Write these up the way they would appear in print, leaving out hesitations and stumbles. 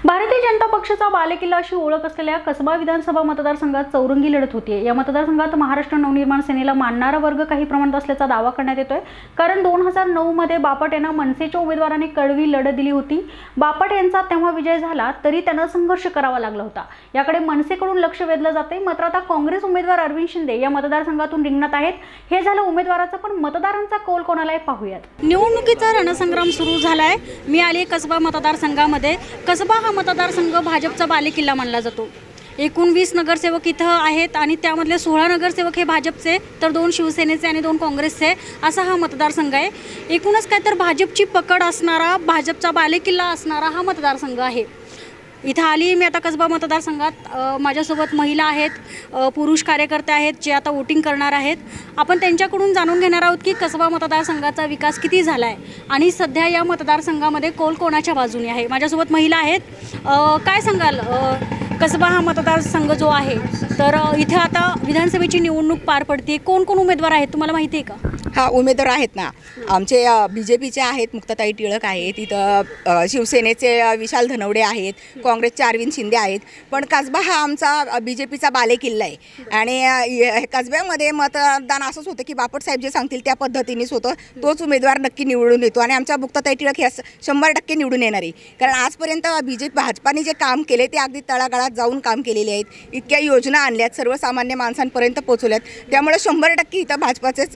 भारतीय जनता पक्षाचा बालेकिल्ला अशी ओळख असलेल्या कसबा विधानसभा मतदारसंघात चौरंगी लढत होती। या मतदारसंघात महाराष्ट्र नवनिर्माण सेनेला मानणारा वर्ग काही प्रमाणात असल्याचा दावा करण्यात येतोय। कारण 2009 मध्ये बापट यांना मनसेच्या उमेदवारांनी कडवी लढत दिली होती। बापट यांचा तेव्हा विजय झाला तरी त्यांना संघर्ष करावा लागला होता। याकडे मनसेकडून लक्ष वेधलं जाते। मात्र आता काँग्रेस उमेदवार अरविंद शिंदे या मतदारसंघातून रिंगणात आहेत। हे झालं उमेदवाराचं, पण मतदारांचा कौल कोणाला आहे पाहूयात। निवडणुकीचा रणसंग्राम सुरू झालाय। मी आली कसबा मतदारसंघामध्ये। कसबा हा मतदारसंघ भाजपचा बालेकिल्ला मानला जातो। एकूण 20 नगरसेवक इथं आहेत आणि त्यामधले 16 नगरसेवक हे भाजपचे, तर 2 शिवसेनेचे आणि 2 काँग्रेसचे असा हा मतदारसंघ आहे। एकूणच काय तर भाजपची पकड असणारा, भाजपचा बालेकिल्ला असणारा हा मतदारसंघ आहे। इथं आली मी आता कसबा मतदारसंघात। माझ्यासोबत महिला आहेत, पुरुष कार्यकर्ते आहेत जे आता वोटिंग करणार आहेत। आपण त्यांच्याकडून जाणून घेणार आहोत की कसबा मतदारसंघाचा विकास किती झाला आहे आणि सध्या या मतदारसंघामध्ये कौल कोणाच्या बाजूने आहे। माझ्यासोबत महिला आहेत। काय सांगाल, कसबा हा मतदारसंघ जो आहे तर इथे आता विधानसभेची निवडणूक पार पडते। कोण कोण उमेदवार आहेत तुम्हाला माहिती आहे का? हा, उमेदवार आहेत ना। आमचे बीजेपीचे आहेत, मुक्ताताई टिळक आहेत, इथं शिवसेनेचे विशाल धनवडे आहेत, काँग्रेसचे अरविंद शिंदे आहेत। पण कसबा हा आमचा बीजेपीचा बालेकिल्ला आहे आणि कसब्यामध्ये मतदान असंच होतं की बापट साहेब जे सांगतील त्या पद्धतीनेच होतं। तोच उमेदवार नक्की निवडून येतो आणि आमच्या मुक्ताताई टिळक हे 100% निवडून येणार आहे। कारण आजपर्यंत भाजपाने जे काम केले ते अगदी तळागाळात जाऊन काम केलेले आहेत। इतक्या योजना आणल्यात, सर्वसामान्य माणसांपर्यंत पोहोचवल्यात, त्यामुळे 100% इथं भाजपाचेच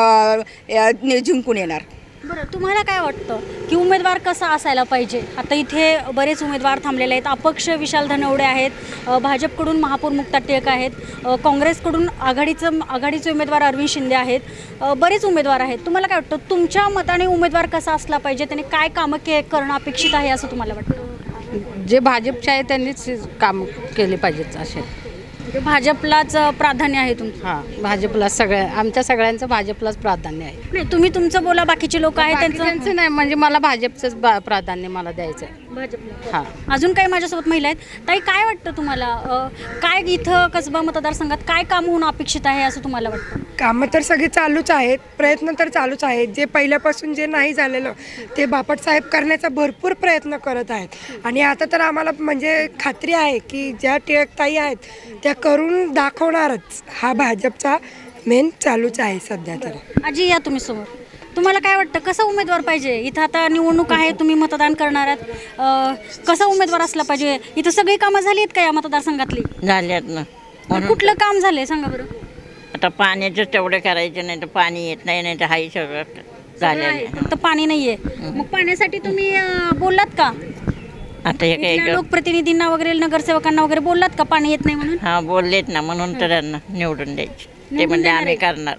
जिंकून येणार। बरं, तुम्हाला काय वाटतं की उमेदवार कसा असायला पाहिजे? आता इथे बरेच उमेदवार थांबलेले आहेत। अपक्ष विशाल धनवडे आहेत, भाजपकडून महापौर मुक्ता टिळक आहेत, काँग्रेसकडून आघाडीचे उमेदवार अरविंद शिंदे आहेत, बरेच उमेदवार आहेत। तुम्हाला काय वाटतं तुमच्या मताने उमेदवार कसा असला पाहिजे, त्याने काय कामं करणं अपेक्षित आहे असं तुम्हाला वाटतं? जे भाजपचे आहे त्यांनीच काम केले पाहिजेत असे। भाजपलाच प्राधान्य आहे तुमचं? हां, भाजपला आमच्या सगळ्यांचं भाजपलाच प्राधान्य आहे। नाही, तुम्ही तुमचं बोला, बाकीचे लोक आहेत त्यांचं नाही, म्हणजे मला भाजपचंच प्राधान्य मला द्यायचं आहे भाजपला। हां, अजून काही माझ्यासोबत महिला आहेत। ताई, काय वाटतं तुम्हाला, काय इथं कसबा मतदारसंघात काय काम होणं अपेक्षित आहे असं तुम्हाला वाटतं? कामं तर सगळी चालूच आहेत, प्रयत्न तर चालूच आहेत। जे पहिल्यापासून जे नाही झालेलं ते बापट साहेब करण्याचा भरपूर प्रयत्न करत आहेत आणि आता तर आम्हाला म्हणजे खात्री आहे की ज्या टिळकताई आहेत त्या करून दाखवणारच। हा भाजपचा मेन चालूच आहे सध्या तर। आजी, या तुम्ही समोर। तुम्हाला काय वाटतं कसा उमेदवार पाहिजे? इथं आता निवडणूक आहे, तुम्ही मतदान करणार आहात, कसा उमेदवार असला पाहिजे? इथं सगळी कामं झाली आहेत का या मतदारसंघातली? झाल्यात ना। कुठलं काम झालंय सांगा बरं? आता पाण्याचं तेवढं करायचं, नाही तर पाणी येत नाही, नाही तर हाही सगळं झालेलं। फक्त पाणी नाहीये, मग पाण्यासाठी तुम्ही बोललात का? आता हे काही लोकप्रतिनिधींना वगैरे, नगरसेवकांना वगैरे बोललात का पाणी येत नाही म्हणून? हा, बोललेत ना, म्हणून तर त्यांना निवडून द्यायचे। ते म्हणजे आम्ही करणार।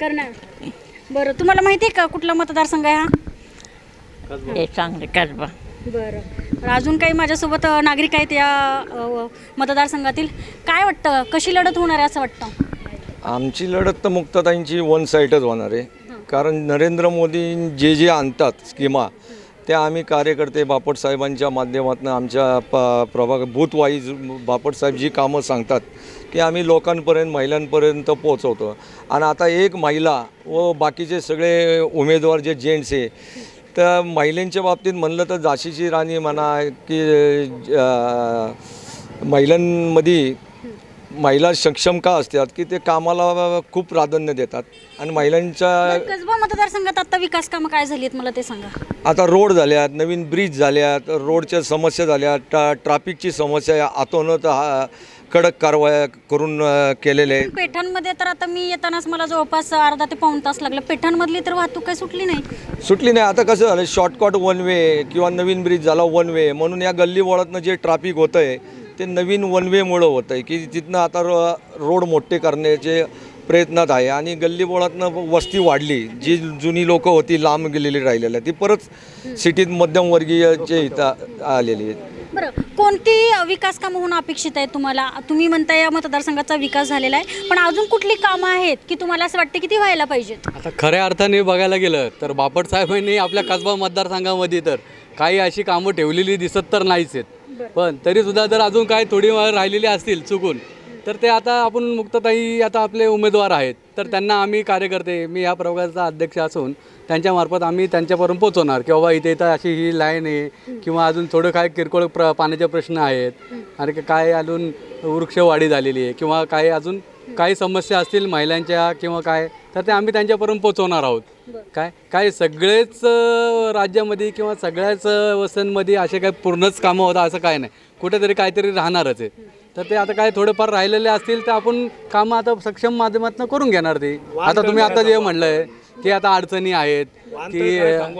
बरं, तुम्हाला माहिती आहे का कुठला मतदारसंघ आहे हा? हे चांगले कसबा। बरं, अजून काही माझ्यासोबत नागरिक आहेत या मतदारसंघातील। काय वाटतं कशी लढत होणार आहे असं वाटतं? आमची लढत तर मुक्ताताईंची वन साईडच होणार आहे। कारण नरेंद्र मोदी जे जे आणतात स्कीमा त्या आम्ही कार्यकर्ते बापट साहेबांच्या माध्यमातून आमच्या प्रभाग बूथ वाईज बापट साहेब जी कामं सांगतात की आम्ही लोकांपर्यंत, महिलांपर्यंत पोहोचवतो। आणि आता एक महिला व बाकीचे सगळे उमेदवार जे जेंट्स आहे, तर महिलांच्या बाबतीत म्हणलं तर झाशीची राणी म्हणा की महिलांमध्ये महिला सक्षम का असतात की ते कामाला खूप प्राधान्य देतात आणि महिलांच्या। कसबा मतदारसंघात आता विकास कामं काय झाली आहेत मला ते सांगा? आता रोड झाल्यात, नवीन ब्रिज झाल्यात, रोडच्या समस्या झाल्यात, ट्रॅफिकची समस्या आतोनात कडक कारवाया करून केलेले आहे। पेठांमध्ये तर आता मी येतानाच मला जवळपास अर्धा ते पाऊण तास लागला। पेठांमधली तर वाहतूक काही सुटली नाही। आता कसं झालं, शॉर्टकट वन वे किंवा नवीन ब्रिज झाला वन वे, म्हणून या गल्ली वळतनं जे ट्रॅफिक होतं आहे ते नवीन वन वेमुळं होतं आहे की तिथनं आता रोड मोठे करण्याचे प्रयत्नात आहे आणि गल्ली बोळातनं वस्ती वाढली। जी जुनी लोकं होती लांब गेलेली राहिलेली ती परत सिटीत मध्यमवर्गीयचे इथं आलेली आहेत। बरं, कोणती विकास कामं होणं अपेक्षित आहे तुम्हाला? तुम्ही म्हणता या मतदारसंघाचा विकास झालेला आहे, पण अजून कुठली कामं आहेत की तुम्हाला असं वाटतं की ती व्हायला पाहिजेत? आता खऱ्या अर्थाने बघायला गेलं तर बापट साहेबांनी आपल्या कसबा मतदारसंघामध्ये तर काही अशी कामं ठेवलेली दिसत तर नाहीच आहेत। पण तरीसुद्धा जर अजून काही थोडी राहिलेली असतील चुकून तर ते आता आपण मुक्ताताई आता आपले उमेदवार आहेत तर त्यांना आम्ही कार्यकर्ते, मी या प्रवर्गाचा अध्यक्ष असून त्यांच्यामार्फत आम्ही त्यांच्यापर्यंत पोहोचवणार की बाबा इथे इथं अशी ही लाईन आहे किंवा अजून थोडं काय किरकोळ पाण्याचे प्रश्न आहेत आणि काय अजून वृक्षवाढी झालेली आहे किंवा काय अजून काही समस्या असतील महिलांच्या किंवा काय, तर ते आम्ही त्यांच्यापर्यंत पोहोचवणार आहोत. काय सगळेच राज्यामध्ये किंवा सगळ्याच वस्त्यांमध्ये असे काय पूर्णच कामं होतात असं काय नाही, कुठेतरी काहीतरी राहणारच आहे. तर ते आता काय थोडेफार राहिलेले असतील तर आपण कामं आता सक्षम माध्यमातून करून घेणार. ते आता तुम्ही आता जे म्हणलं आहे की आता अडचणी आहेत की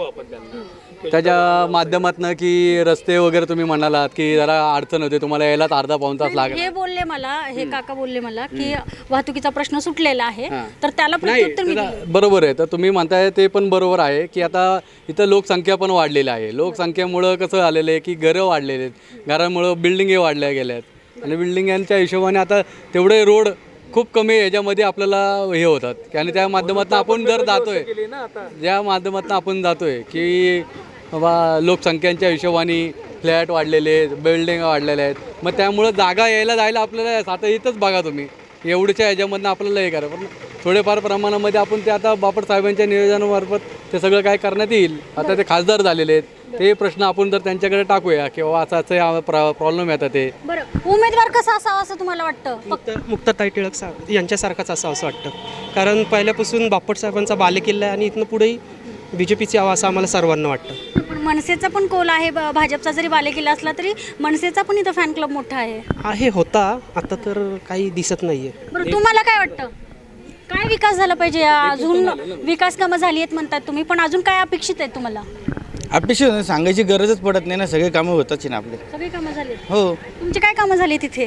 त्याच्या माध्यमातून की रस्ते वगैरे तुम्ही म्हणालात की जरा अडचण होते, तुम्हाला यायलाच अर्धा पाऊण तास लागेल. हे बोलले मला, हे काका बोलले मला की वाहतुकीचा प्रश्न सुटलेला आहे, तर त्याला प्रत्युत्तर मी दिलं. बरोबर आहे. तर तुम्ही म्हणताय ते पण बरोबर आहे की आता इथं लोकसंख्या पण वाढलेली आहे. लोकसंख्येमुळं कसं झालेलं आहे की घरं वाढलेली आहेत, घरांमुळं बिल्डिंगे वाढल्या गेल्या आहेत आणि बिल्डिंगांच्या हिशोबाने आता तेवढे रोड खूप कमी याच्यामध्ये आपल्याला हे होतात आणि त्या माध्यमातून आपण जर जातोय, ज्या माध्यमातून आपण जातोय की बाबा लोकसंख्यांच्या हिशोबाने फ्लॅट वाढलेले आहेत, बिल्डिंग वाढलेल्या आहेत, मग त्यामुळं जागा यायला जायला आपल्याला आता इथंच बघा तुम्ही एवढ्याच्या ह्याच्यामधनं आपल्याला हे करा. पण थोडेफार प्रमाणामध्ये आपण ते आता बापट साहेबांच्या नियोजनामार्फत ते सगळं काय करण्यात येईल. आता ते खासदार झालेले आहेत, ते प्रश्न आपण जर त्यांच्याकडे टाकूया किंवा असं प्रॉब्लेम येतात ते. बरं, उमेदवार कसा असावा असं तुम्हाला वाटतं? मुक्ताताई टिळक यांच्यासारखाच असावं असं वाटतं, कारण पहिल्यापासून बापट साहेबांचा बालेकिल्ला आहे आणि इथनं पुढेही BJPची हवा असं आम्हाला सर्वांना वाटतं. पण मनसेचा पण कोल आहे, भाजपचा जरी बालेकिल्ला असला तरी मनसेचा पण इथं फॅन क्लब मोठा आहे. होता, आता तर काही दिसत नाहीये. बरं, तुम्हाला काय वाटतं, काय विकास झाला पाहिजे? अजून विकास कामं झाली आहेत म्हणतात तुम्ही, पण अजून काय अपेक्षित आहे तुम्हाला? अपेक्षित सांगायची गरजच पडत नाही ना, सगळे कामं होताच ना आपले. सगळी कामं झाली. हो. तुमची काय कामं झाली तिथे?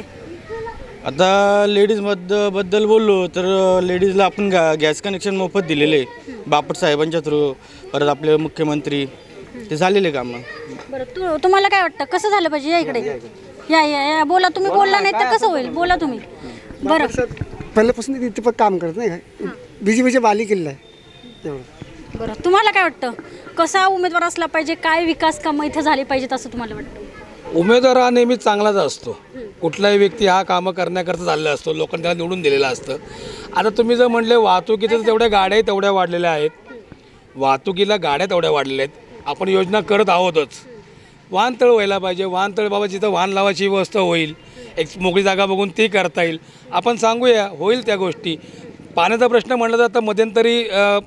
आता लेडीजबद्दल बोललो तर लेडीजला आपण गॅस कनेक्शन मोफत दिलेले आहे बापट साहेबांच्या थ्रू, परत आपले मुख्यमंत्री, ते झालेले कामं. बरं, तुम्हाला काय वाटतं कसं झालं पाहिजे? या इकडे या बोला, तुम्ही बोलला नाही तर कसं होईल, बोला तुम्ही. बरं, पहिल्यापासून इथे पण काम करत नाही का, BJPचे बालेकिल्ला आहे तेवढं. बरं, तुम्हाला काय वाटतं कसा उमेदवार असला पाहिजे, काय विकास कामं इथं झाली पाहिजेत असं तुम्हाला वाटतं? उमेदवार हा नेहमीच चांगलाच असतो, कुठलाही व्यक्ती हा कामं करण्याकरता चालला असतो, लोकांनी त्याला निवडून दिलेलं असतं. आता तुम्ही जर म्हटले वाहतुकीचं तेवढ्या गाड्याही तेवढ्या वाढलेल्या आहेत, वाहतुकीला गाड्या तेवढ्या वाढलेल्या आहेत, आपण योजना करत आहोतच. वाहनतळ व्हायला पाहिजे, वाहनतळ बाबा जिथं वाहन लावायची व्यवस्था होईल, एक मोकळी जागा बघून ती करता येईल, आपण सांगूया, होईल त्या गोष्टी. पाण्याचा प्रश्न म्हटलं तर आता मध्यंतरी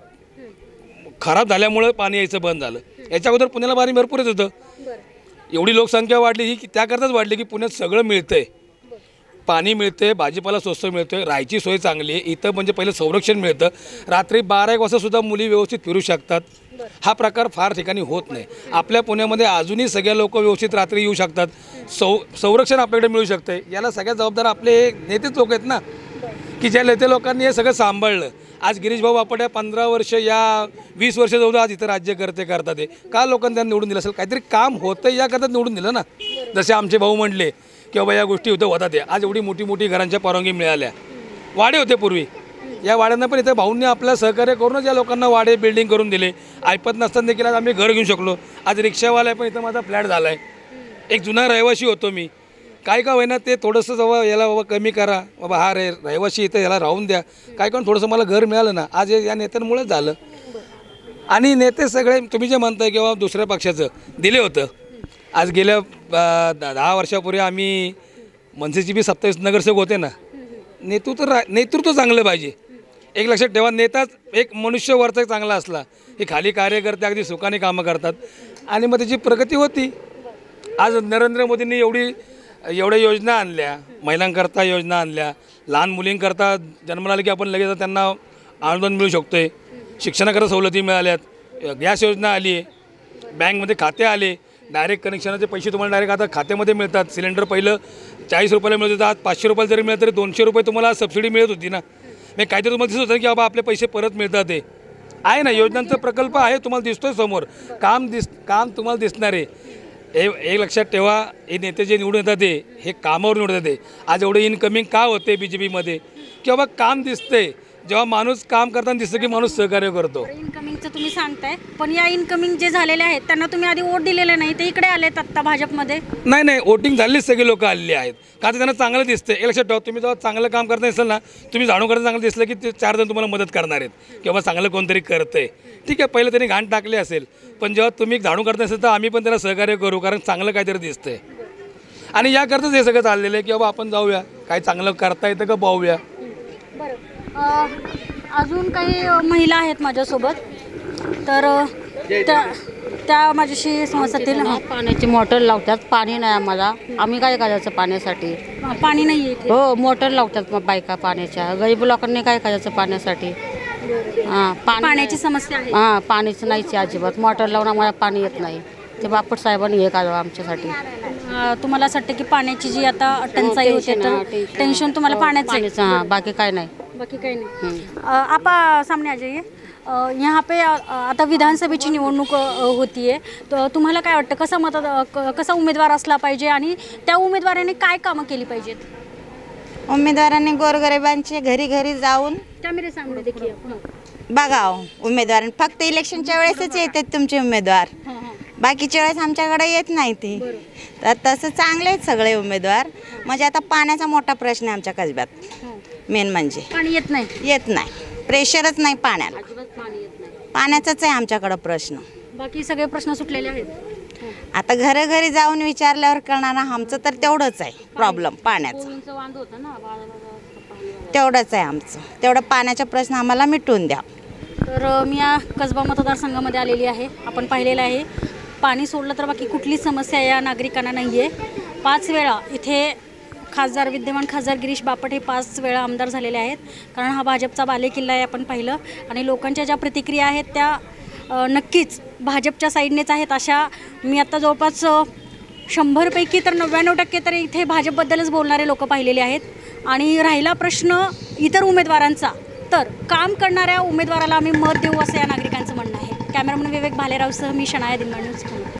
खराब झाल्यामुळं पाणी यायचं बंद झालं. याच्या अगोदर पुण्याला पाणी भरपूरच होतं. एवढी लोकसंख्या वाढली ही त्याकरताच वाढली की पुण्यात सगळं मिळतं आहे, पाणी मिळते, भाजीपाला स्वस्त मिळतो आहे, राहायची सोय चांगली आहे इथं. म्हणजे पहिलं संरक्षण मिळतं, रात्री 12-1 वाजतासुद्धा मुली व्यवस्थित फिरू शकतात. हा प्रकार फार ठिकाणी होत नाही. आपल्या पुण्यामध्ये अजूनही सगळ्या लोक व्यवस्थित रात्री येऊ शकतात, संरक्षण आपल्याकडे मिळू शकतं. याला सगळ्यात जबाबदार आपले नेतेच लोक आहेत ना, की ज्या नेते लोकांनी हे सगळं सांभाळलं. आज गिरीशभाऊ बापट 15 वर्ष या 20 वर्ष जाऊ आज इथं राज्यकर्ते करतात. ते का लोकांनी त्यांना निवडून दिलं असेल, काहीतरी काम होतं याकरता निवडून दिलं ना. जसे आमचे भाऊ म्हणले की बाबा या गोष्टी होतं होतात, आज एवढी मोठी मोठी घरांच्या परवानगी मिळाल्या. वाडे होते पूर्वी, या वाड्यांना पण इथं भाऊंनी आपलं सहकार्य करूनच या लोकांना वाडे बिल्डिंग करून दिले. ऐपत नसताना देखील आज आम्ही घर घेऊ शकलो. आज रिक्षावाला पण इथं माझा फ्लॅट झाला आहे. एक जुना रहिवासी होतो मी, काय का होईना ते थोडंसं बाबा याला बाबा कमी करा, बाबा हा रहिवासी इथं याला राहून द्या, काय करून थोडंसं मला घर मिळालं ना, आज या नेत्यांमुळेच झालं. आणि नेते सगळे तुम्ही जे म्हणताय किंवा दुसऱ्या पक्षाचं दिले होतं, आज गेल्या 10 वर्षापूर्वी आम्ही मनसेची बी 27 नगरसेवक होते ना. नेतृत्व चांगलं पाहिजे. एक लक्षात ठेवा, नेताच एक मनुष्य वर्तक चांगला असला की खाली कार्यकर्ते अगदी सुखाने कामं करतात आणि मग त्याची प्रगती होती. आज नरेंद्र मोदींनी एवढ्या योजना आणल्या, महिलांकरता योजना आणल्या, लहान मुलींकरता जन्माला आले की आपण लगेच त्यांना अनुदान मिळू शकतो आहे, शिक्षणाकरता सवलती मिळाल्यात, गॅस योजना आली आहे, बँकमध्ये खाते आले, डायरेक्ट कनेक्शनाचे पैसे तुम्हाला डायरेक्ट आता खात्यामध्ये मिळतात. सिलेंडर पहिलं 40 रुपयाला मिळत होतं, आज 500 रुपयाला जरी मिळत तरी 200 रुपये तुम्हाला सबसिडी मिळत होती ना. मी काहीतरी तुम्हाला दिसत होतं की बाबा आपले पैसे परत मिळतात. ते आहे ना, योजनांचा प्रकल्प आहे, तुम्हाला दिसतोय समोर, काम तुम्हाला दिसणार आहे. एक लक्षात ठेवा, हे नेते जे निवडून येतात हे कामावर निवडून येतात. आज एवढे इनकमिंग का होते BJPमध्ये की बाबा काम दिसते, जेव्हा माणूस काम करताना दिसतं की माणूस सहकार्य करतो. इनकमिंगचं तुम्ही सांगताय, पण या इनकमिंग जे झालेले आहेत त्यांना तुम्ही आधी वोट दिलेले नाही, ते इकडे आलेत आत्ता भाजपमध्ये. नाही वोटिंग झालीच सगळे लोक आलेली आहेत का तर त्यांना चांगलं दिसतं. एक लक्षात ठेवा, तुम्ही जेव्हा चांगलं काम करत असेल ना, तुम्ही झाडू करता चांगलं दिसलं की ते 4 जण तुम्हाला मदत करणार आहेत किंवा चांगलं कोणतरी करतंय. ठीक आहे, पहिलं त्यांनी घाण टाकली असेल, पण जेव्हा तुम्ही झाडू करत असेल तर आम्ही पण त्याला सहकार्य करू, कारण चांगलं काहीतरी दिसतंय. आणि याकरताच हे सगळं चाललेलं आहे की बाबा आपण जाऊया, काय चांगलं करता येतं का पाहूया. अजून काही महिला आहेत माझ्यासोबत, तर त्या माझ्याशी समजतील. पाण्याची मोटर लावतात, पाणी नाही आम्हाला, आम्ही काय करायचं पाण्यासाठी? पाणी नाही आहे. हो, मोटर लावतात मग बायका पाण्याच्या. गरीब लोकांनी काय करायचं पाण्यासाठी? हां, पाण्याची समस्या आहे. हां, पाणीच नाहीच अजिबात. मोटर लावून आम्हाला पाणी येत नाही. ते बापट साहेबांनी हे करावं आमच्यासाठी. तुम्हाला असं वाटतं की पाण्याची जी आता टंचाई होते तर टेन्शन तुम्हाला पाण्याचं? हां, बाकी काय नाही. बाकी काही नाही. आप सामने आ जाइए. यहाँ पे आता विधानसभेची निवडणूक होतीये, तर तुम्हाला काय वाटतं कसा उमेदवार असला पाहिजे आणि त्या उमेदवाराने काय कामं केली पाहिजेत? उमेदवारांनी गोरगरिबांचे घरी घरी जाऊन कॅमेरे सामने देखिए बघावं. उमेदवार फक्त इलेक्शनच्या वेळेसच येतात तुमचे उमेदवार, बाकीच्या वेळेस आमच्याकडे येत नाही ते. तर तसं चांगले आहेत सगळे उमेदवार. म्हणजे आता पाण्याचा मोठा प्रश्न आहे आमच्या कसब्यात. मेन म्हणजे पाणी येत नाही. प्रेशरच नाही पाण्याला. पाण्याचाच आहे आमच्याकडं प्रश्न. बाकी सगळे प्रश्न सुटलेले आहेत. आता घरोघरी जाऊन विचारल्यावर कळणार ना. आमचं तर तेवढंच आहे प्रॉब्लेम, पाण्याचं तेवढंच आहे आमचं. तेवढं पाण्याचा प्रश्न आम्हाला मिटवून द्या. तर मी या कसबा मतदारसंघामध्ये आलेली आहे. आपण पाहिलेलं आहे, पाणी सोडलं तर बाकी कुठलीच समस्या या नागरिकांना नाही आहे. 5 वेळा इथे विद्यमान खासदार गिरीश बापट हे 5 वेळा आमदार झालेले आहेत, कारण हा भाजपचा बालेकिल्ला आहे. आपण पाहिलं आणि लोकांच्या ज्या प्रतिक्रिया आहेत त्या नक्कीच भाजपच्या साईडनेच आहेत. अशा मी आत्ता जवळपास 100पैकी तर 99% तर इथे भाजपबद्दलच बोलणारे लोक पाहिलेले आहेत. आणि राहिला प्रश्न इतर उमेदवारांचा, तर काम करणाऱ्या उमेदवाराला आम्ही मत देऊ असं या नागरिकांचं म्हणणं आहे. कॅमेरामन विवेक भालेरावसह मी शनाया दिनमान न्यूज.